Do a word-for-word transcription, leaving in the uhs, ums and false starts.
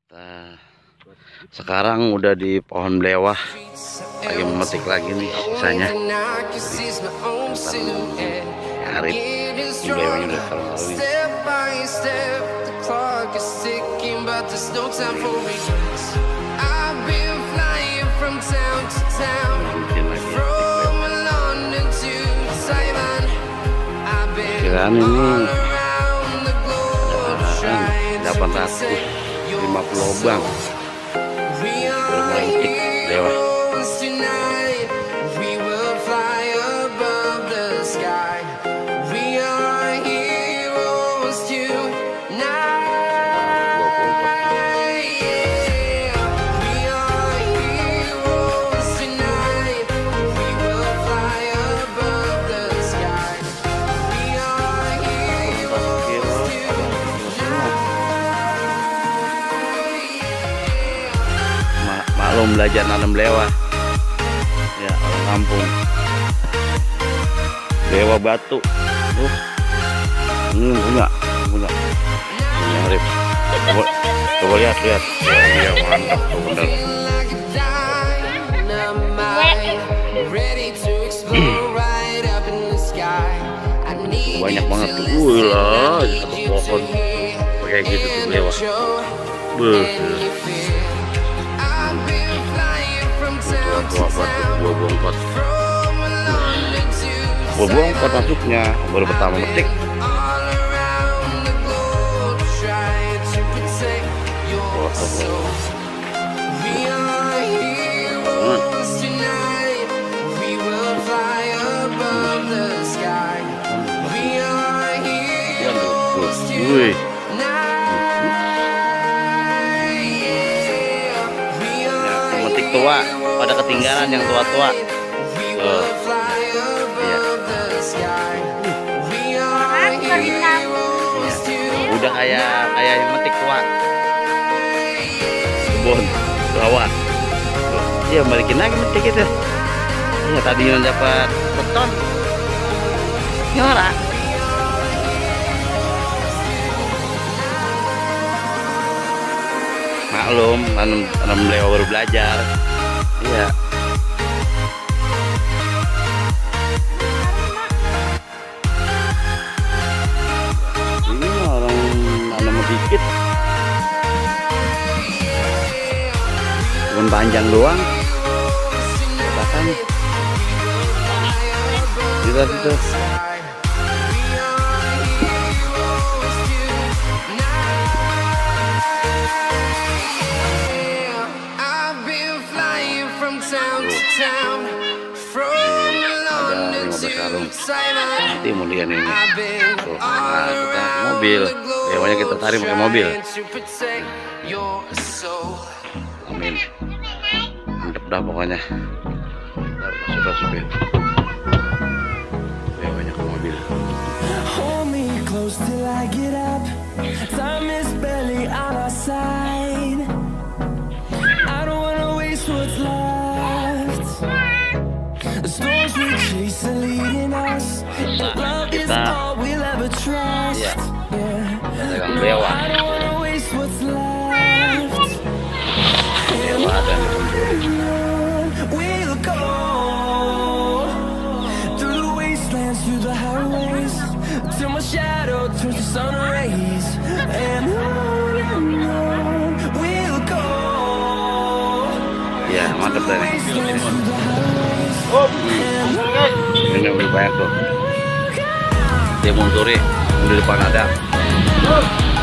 Kita sekarang udah di pohon belewah, lagi memetik lagi nih sisanya. Arif, ini belewahnya udah taruh-taruhin. Kiraan ini delapan ratus lima puluh lubang bermain lewat. Maklum belajar nanam belewah ya, orang kampung. Belewah batu tuh, ini punya punya ini Arif. Coba, coba lihat lihat ya, mantap tuh bener. Banyak banget tuh, wih lah satu pohon kayak gitu tuh belewah. Beuh. Tua batu gua bongkot, gua bongkot masuknya baru pertama metik. Wih. Metik tua, pada ketinggalan yang tua-tua. Oh. Ya. Udah kayak kayak yang metik tua. Kebun bawah. Iya, balikin lagi metik itu. Ya, tadi yang dapat beton. Nyora. Maklum, tanam tanam belewah baru belajar. Iya. Ini orang nanam dikit, cuma panjang doang. Katakan kita itu. Nanti kemudian ini tuh, nah, kita mobil lewanya kita tarik pakai mobil. Amin, mantep dah pokoknya. Masuk masukin lewanya ke mobil. Nah, kita ya dagang belewah belewah dan ya mantep deh nih. Oh, ini lebih banyak tuh. Dia mau sore di depan ada.